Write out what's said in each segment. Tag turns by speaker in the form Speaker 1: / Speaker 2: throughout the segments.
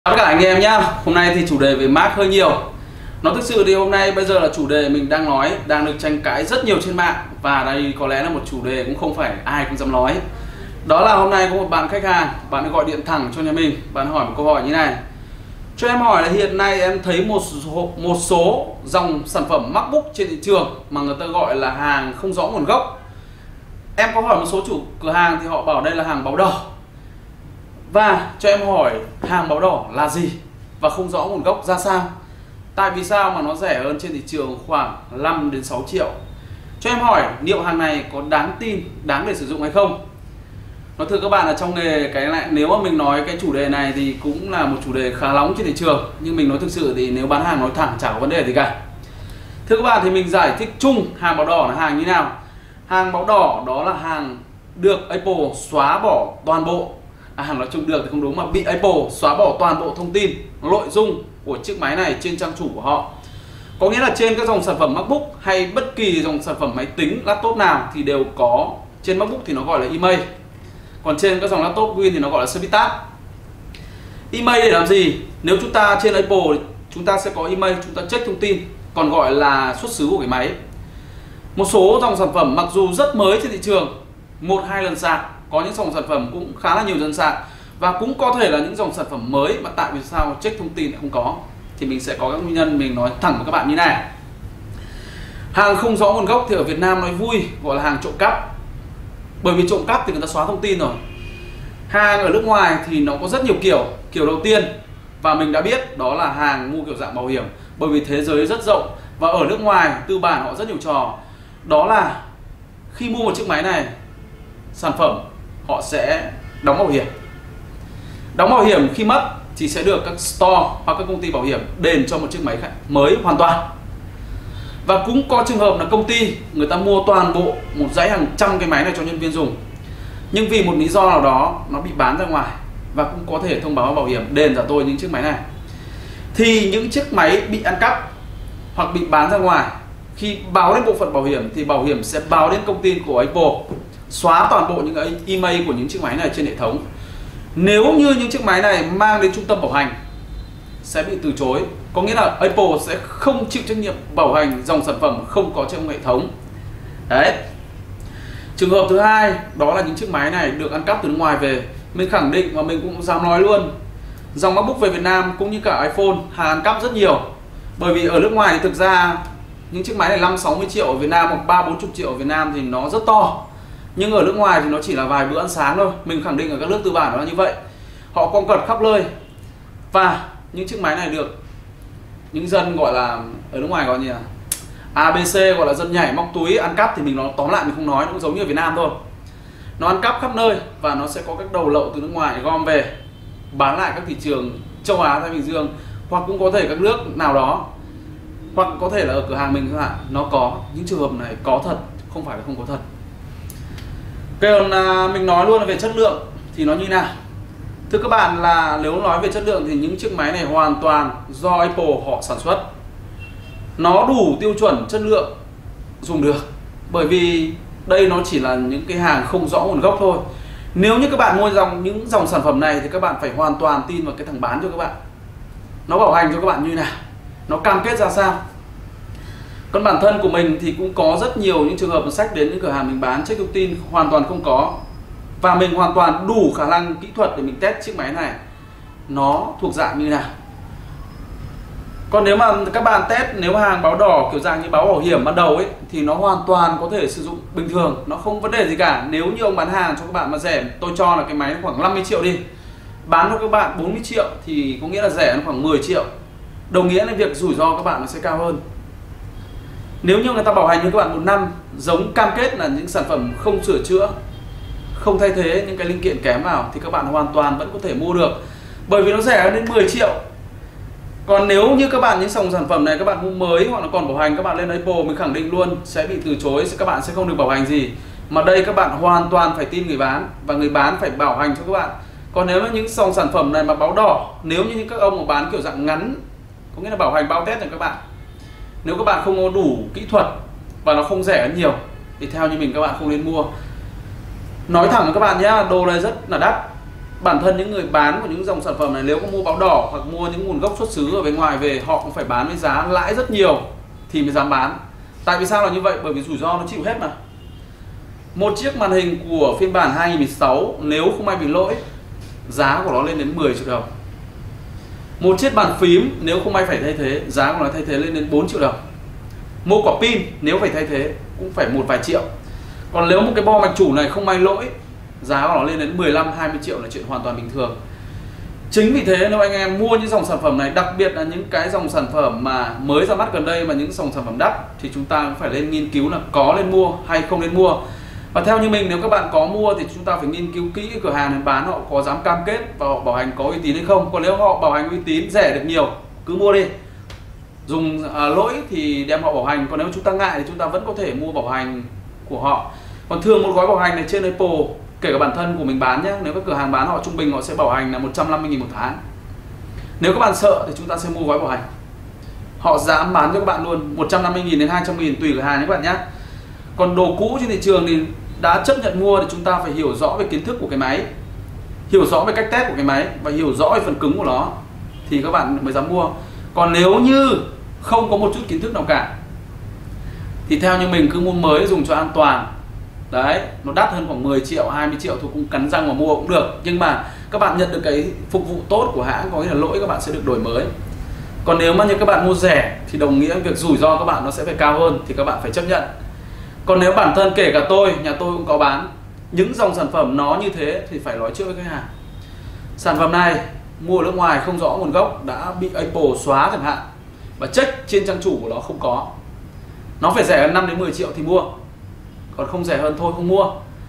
Speaker 1: Chào tất cả anh em nhá. Hôm nay thì chủ đề về Mac hơi nhiều. Nó thực sự thì hôm nay bây giờ là chủ đề mình đang nói, đang được tranh cãi rất nhiều trên mạng. Và đây có lẽ là một chủ đề cũng không phải ai cũng dám nói. Đó là hôm nay có một bạn khách hàng, bạn ấy gọi điện thẳng cho nhà mình. Bạn hỏi một câu hỏi như này: cho em hỏi là hiện nay em thấy một số dòng sản phẩm MacBook trên thị trường mà người ta gọi là hàng không rõ nguồn gốc. Em có hỏi một số chủ cửa hàng thì họ bảo đây là hàng báo đỏ. Và cho em hỏi hàng báo đỏ là gì và không rõ nguồn gốc ra sao? Tại vì sao mà nó rẻ hơn trên thị trường khoảng 5 đến 6 triệu? Cho em hỏi liệu hàng này có đáng tin, đáng để sử dụng hay không? Nói thưa các bạn là trong nghề cái này, nếu mà mình nói cái chủ đề này thì cũng là một chủ đề khá nóng trên thị trường. Nhưng mình nói thực sự thì nếu bán hàng nói thẳng chả có vấn đề gì cả. Thưa các bạn thì mình giải thích chung hàng báo đỏ là hàng như nào. Hàng báo đỏ đó là hàng được Apple xóa bỏ toàn bộ, nói chung được thì không đúng, mà bị Apple xóa bỏ toàn bộ thông tin, nội dung của chiếc máy này trên trang chủ của họ. Có nghĩa là trên các dòng sản phẩm MacBook hay bất kỳ dòng sản phẩm máy tính, laptop nào thì đều có. Trên MacBook thì nó gọi là email, còn trên các dòng laptop Win thì nó gọi là service tab. Email để làm gì? Nếu chúng ta trên Apple chúng ta sẽ có email, chúng ta check thông tin, còn gọi là xuất xứ của cái máy. Một số dòng sản phẩm mặc dù rất mới trên thị trường, 1-2 lần sạc, có những dòng sản phẩm cũng khá là nhiều lần sạc, và cũng có thể là những dòng sản phẩm mới mà tại vì sao check thông tin lại không có, thì mình sẽ có các nguyên nhân. Mình nói thẳng với các bạn như này: hàng không rõ nguồn gốc thì ở Việt Nam nói vui gọi là hàng trộm cắp, bởi vì trộm cắp thì người ta xóa thông tin rồi. Hàng ở nước ngoài thì nó có rất nhiều kiểu. Kiểu đầu tiên và mình đã biết đó là hàng mua kiểu dạng bảo hiểm, bởi vì thế giới rất rộng và ở nước ngoài tư bản họ rất nhiều trò. Đó là khi mua một chiếc máy này, sản phẩm họ sẽ đóng bảo hiểm. Đóng bảo hiểm khi mất thì sẽ được các store hoặc các công ty bảo hiểm đền cho một chiếc máy mới hoàn toàn. Và cũng có trường hợp là công ty người ta mua toàn bộ một dãy hàng trăm cái máy này cho nhân viên dùng, nhưng vì một lý do nào đó nó bị bán ra ngoài và cũng có thể thông báo bảo hiểm đền trả tôi những chiếc máy này. Thì những chiếc máy bị ăn cắp hoặc bị bán ra ngoài, khi báo đến bộ phận bảo hiểm thì bảo hiểm sẽ báo đến công ty của Apple, xóa toàn bộ những cái email của những chiếc máy này trên hệ thống. Nếu như những chiếc máy này mang đến trung tâm bảo hành sẽ bị từ chối, có nghĩa là Apple sẽ không chịu trách nhiệm bảo hành dòng sản phẩm không có trong hệ thống. Đấy. Trường hợp thứ hai đó là những chiếc máy này được ăn cắp từ nước ngoài về. Mình khẳng định và mình cũng dám nói luôn, dòng MacBook về Việt Nam cũng như cả iPhone hàng ăn cắp rất nhiều. Bởi vì ở nước ngoài thì thực ra những chiếc máy này 5-60 triệu ở Việt Nam hoặc 30-40 triệu ở Việt Nam thì nó rất to, nhưng ở nước ngoài thì nó chỉ là vài bữa ăn sáng thôi. Mình khẳng định ở các nước tư bản nó là như vậy. Họ quăng quật khắp nơi. Và những chiếc máy này được những dân gọi là ở nước ngoài gọi như là ABC, gọi là dân nhảy móc túi ăn cắp, thì mình nói tóm lại mình không nói, nó cũng giống như ở Việt Nam thôi. Nó ăn cắp khắp nơi và nó sẽ có các đầu lậu từ nước ngoài gom về bán lại các thị trường châu Á, Thái Bình Dương, hoặc cũng có thể các nước nào đó, hoặc có thể là ở cửa hàng mình chẳng hạn. Nó có những trường hợp này có thật, không phải là không có thật. Còn mình nói luôn là về chất lượng thì nó như nào. Thưa các bạn là nếu nói về chất lượng thì những chiếc máy này hoàn toàn do Apple họ sản xuất. Nó đủ tiêu chuẩn chất lượng dùng được, bởi vì đây nó chỉ là những cái hàng không rõ nguồn gốc thôi. Nếu như các bạn mua những dòng sản phẩm này thì các bạn phải hoàn toàn tin vào cái thằng bán cho các bạn. Nó bảo hành cho các bạn như nào, nó cam kết ra sao. Còn bản thân của mình thì cũng có rất nhiều những trường hợp sách đến những cửa hàng mình bán check thông tin hoàn toàn không có, và mình hoàn toàn đủ khả năng kỹ thuật để mình test chiếc máy này nó thuộc dạng như nào. Còn nếu mà các bạn test, nếu hàng báo đỏ kiểu dạng như báo bảo hiểm ban đầu ấy, thì nó hoàn toàn có thể sử dụng bình thường, nó không vấn đề gì cả. Nếu như ông bán hàng cho các bạn mà rẻ, tôi cho là cái máy khoảng 50 triệu đi, bán cho các bạn 40 triệu thì có nghĩa là rẻ nó khoảng 10 triệu. Đồng nghĩa là việc rủi ro các bạn nó sẽ cao hơn. Nếu như người ta bảo hành cho các bạn 1 năm, giống cam kết là những sản phẩm không sửa chữa, không thay thế những cái linh kiện kém vào, thì các bạn hoàn toàn vẫn có thể mua được, bởi vì nó rẻ đến 10 triệu. Còn nếu như các bạn những dòng sản phẩm này các bạn mua mới hoặc là còn bảo hành, các bạn lên Apple mình khẳng định luôn sẽ bị từ chối, các bạn sẽ không được bảo hành gì. Mà đây các bạn hoàn toàn phải tin người bán, và người bán phải bảo hành cho các bạn. Còn nếu mà những dòng sản phẩm này mà báo đỏ, nếu như những các ông mà bán kiểu dạng ngắn, có nghĩa là bảo hành bao test cho các bạn, nếu các bạn không có đủ kỹ thuật và nó không rẻ nhiều thì theo như mình các bạn không nên mua. Nói thẳng với các bạn nhé, đồ này rất là đắt. bản thân những người bán của những dòng sản phẩm này nếu có mua báo đỏ hoặc mua những nguồn gốc xuất xứ ở bên ngoài về, họ cũng phải bán với giá lãi rất nhiều thì mới dám bán. Tại vì sao là như vậy? Bởi vì rủi ro nó chịu hết mà. Một chiếc màn hình của phiên bản 2016 nếu không may bị lỗi, giá của nó lên đến 10 triệu đồng. Một chiếc bàn phím nếu không may phải thay thế, giá của nó thay thế lên đến 4 triệu đồng. Mua quả pin nếu phải thay thế cũng phải một vài triệu. Còn nếu một cái bo mạch chủ này không may lỗi, giá của nó lên đến 15-20 triệu là chuyện hoàn toàn bình thường. Chính vì thế nếu anh em mua những dòng sản phẩm này, đặc biệt là những cái dòng sản phẩm mà mới ra mắt gần đây mà những dòng sản phẩm đắt, thì chúng ta cũng phải lên nghiên cứu là có nên mua hay không nên mua. Và theo như mình, nếu các bạn có mua thì chúng ta phải nghiên cứu kỹ cái cửa hàng này bán họ có dám cam kết và họ bảo hành có uy tín hay không. Còn nếu họ bảo hành uy tín, rẻ được nhiều, cứ mua đi. Dùng lỗi thì đem họ bảo hành. Còn nếu chúng ta ngại thì chúng ta vẫn có thể mua bảo hành của họ. Còn thường một gói bảo hành này trên Apple, kể cả bản thân của mình bán nhé, nếu các cửa hàng bán họ trung bình họ sẽ bảo hành là 150.000 một tháng. Nếu các bạn sợ thì chúng ta sẽ mua gói bảo hành. Họ dám bán cho các bạn luôn 150.000 đến 200.000 tùy cửa hàng nhé các bạn nhé. Còn đồ cũ trên thị trường thì đã chấp nhận mua thì chúng ta phải hiểu rõ về kiến thức của cái máy, hiểu rõ về cách test của cái máy và hiểu rõ về phần cứng của nó thì các bạn mới dám mua. Còn nếu như không có một chút kiến thức nào cả thì theo như mình cứ mua mới dùng cho an toàn. Đấy, nó đắt hơn khoảng 10 triệu, 20 triệu thôi cũng cắn răng mà mua cũng được. Nhưng mà các bạn nhận được cái phục vụ tốt của hãng, có nghĩa là lỗi các bạn sẽ được đổi mới. Còn nếu mà như các bạn mua rẻ thì đồng nghĩa việc rủi ro các bạn nó sẽ phải cao hơn, thì các bạn phải chấp nhận. Còn nếu bản thân kể cả tôi, nhà tôi cũng có bán những dòng sản phẩm nó như thế thì phải nói trước với khách hàng. Sản phẩm này mua ở nước ngoài không rõ nguồn gốc, đã bị Apple xóa chẳng hạn, và check trên trang chủ của nó không có. Nó phải rẻ hơn 5 đến 10 triệu thì mua. Còn không rẻ hơn thôi không mua.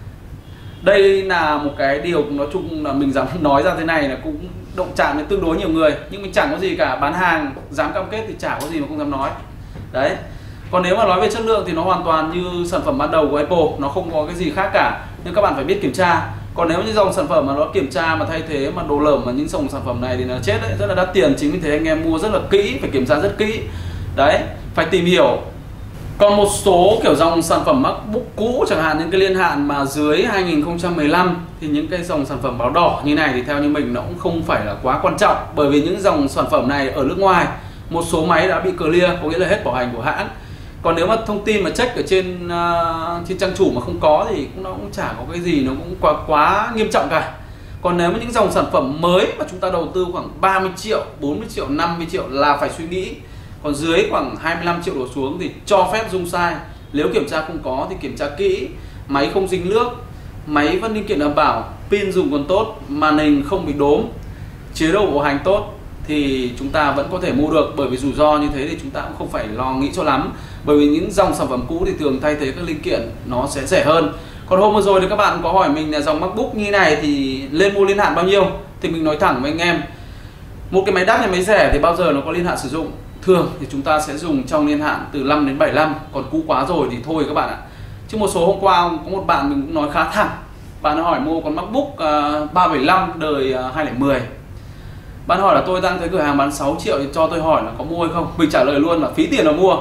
Speaker 1: Đây là một cái điều nói chung là mình dám nói ra thế này là cũng động chạm đến tương đối nhiều người. Nhưng mình chẳng có gì cả, bán hàng dám cam kết thì chả có gì mà không dám nói. Đấy. Còn nếu mà nói về chất lượng thì nó hoàn toàn như sản phẩm ban đầu của Apple, nó không có cái gì khác cả. Nhưng các bạn phải biết kiểm tra. Còn nếu như dòng sản phẩm mà nó kiểm tra mà thay thế mà đồ lởm mà những dòng sản phẩm này thì nó chết đấy, rất là đắt tiền. Chính vì thế anh em mua rất là kỹ, phải kiểm tra rất kỹ. Đấy, phải tìm hiểu. Còn một số kiểu dòng sản phẩm MacBook cũ chẳng hạn, những cái niên hạn mà dưới 2015 thì những cái dòng sản phẩm báo đỏ như này thì theo như mình nó cũng không phải là quá quan trọng. Bởi vì những dòng sản phẩm này ở nước ngoài, một số máy đã bị clear, có nghĩa là hết bảo hành của hãng. Còn nếu mà thông tin mà check ở trên trang chủ mà không có thì nó cũng chả có cái gì nó cũng quá nghiêm trọng cả. Còn nếu mà những dòng sản phẩm mới mà chúng ta đầu tư khoảng 30 triệu, 40 triệu, 50 triệu là phải suy nghĩ. Còn dưới khoảng 25 triệu đổ xuống thì cho phép dùng sai. Nếu kiểm tra không có thì kiểm tra kỹ. Máy không dính nước, máy vẫn linh kiện đảm bảo, pin dùng còn tốt, màn hình không bị đốm, chế độ bảo hành tốt thì chúng ta vẫn có thể mua được. Bởi vì rủi ro như thế thì chúng ta cũng không phải lo nghĩ cho lắm. Bởi vì những dòng sản phẩm cũ thì thường thay thế các linh kiện nó sẽ rẻ hơn. Còn hôm vừa rồi thì các bạn có hỏi mình là dòng MacBook như này thì lên mua niên hạn bao nhiêu. Thì mình nói thẳng với anh em, một cái máy đắt hay máy rẻ thì bao giờ nó có niên hạn sử dụng. Thường thì chúng ta sẽ dùng trong niên hạn từ 5 đến 7 năm. Còn cũ quá rồi thì thôi các bạn ạ. Chứ một số hôm qua có một bạn mình cũng nói khá thẳng. Bạn hỏi mua con MacBook 375 đời 2010. Bạn hỏi là tôi đang thấy cửa hàng bán 6 triệu thì cho tôi hỏi là có mua hay không. Mình trả lời luôn là phí tiền mà mua.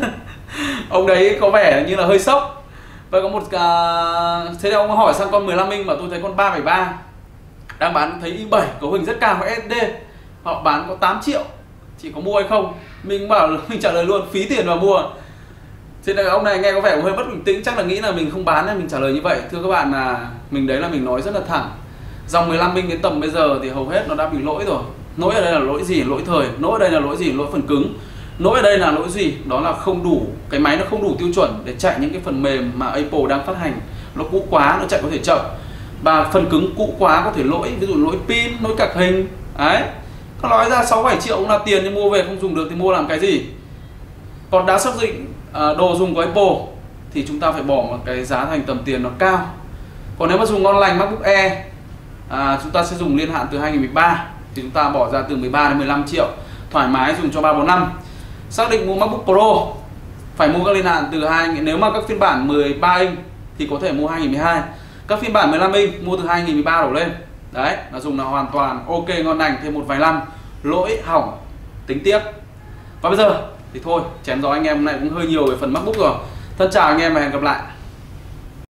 Speaker 1: Ông đấy có vẻ như là hơi sốc. Và có một thế là ông hỏi sang con 15 inch mà tôi thấy con 3,3 đang bán thấy i7 cấu hình rất cao và SD. Họ bán có 8 triệu. Chị có mua hay không? Mình bảo mình trả lời luôn phí tiền mà mua. Thế là ông này nghe có vẻ hơi bất bình tĩnh, chắc là nghĩ là mình không bán nên mình trả lời như vậy. Thưa các bạn là mình đấy là mình nói rất là thẳng. Dòng 15 inch đến tầm bây giờ thì hầu hết nó đã bị lỗi rồi. Lỗi ở đây là lỗi gì? Lỗi thời. Lỗi ở đây là lỗi gì? Lỗi phần cứng. Lỗi ở đây là lỗi gì? Đó là không đủ, cái máy nó không đủ tiêu chuẩn để chạy những cái phần mềm mà Apple đang phát hành. Nó cũ quá, nó chạy có thể chậm. Và phần cứng cũ quá có thể lỗi, ví dụ lỗi pin, lỗi cạc hình. Đấy. Nó nói ra 6-7 triệu cũng là tiền nhưng mua về không dùng được thì mua làm cái gì? Còn đã xác định đồ dùng của Apple thì chúng ta phải bỏ một cái giá thành tầm tiền nó cao. Còn nếu mà dùng ngon lành MacBook Air chúng ta sẽ dùng niên hạn từ 2013 thì chúng ta bỏ ra từ 13 đến 15 triệu thoải mái dùng cho 3-4 năm. Xác định mua MacBook Pro phải mua các niên hạn từ nếu mà các phiên bản 13 inch thì có thể mua 2012. Các phiên bản 15 inch mua từ 2013 đổ lên. Đấy, là dùng là hoàn toàn ok ngon lành, thêm một vài năm lỗi hỏng tính tiếp. Và bây giờ thì thôi, chém gió anh em này cũng hơi nhiều về phần MacBook rồi. Thân chào anh em và hẹn gặp lại.